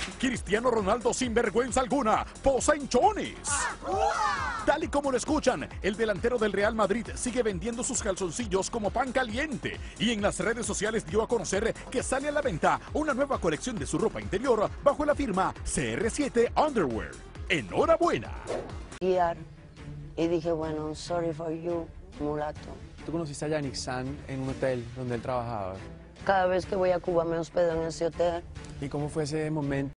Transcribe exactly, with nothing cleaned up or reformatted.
Cristiano Ronaldo sin vergüenza alguna posa en chones. Tal y como lo escuchan, el delantero del Real Madrid sigue vendiendo sus calzoncillos como pan caliente y en las redes sociales dio a conocer que sale a la venta una nueva colección de su ropa interior bajo la firma C R siete Underwear. ¡Enhorabuena! Y dije, bueno, sorry for you, mulato. ¿Tú conociste a Yannick San en un hotel donde él trabajaba? Cada vez que voy a Cuba me hospedo en ese hotel. ¿Y cómo fue ese momento?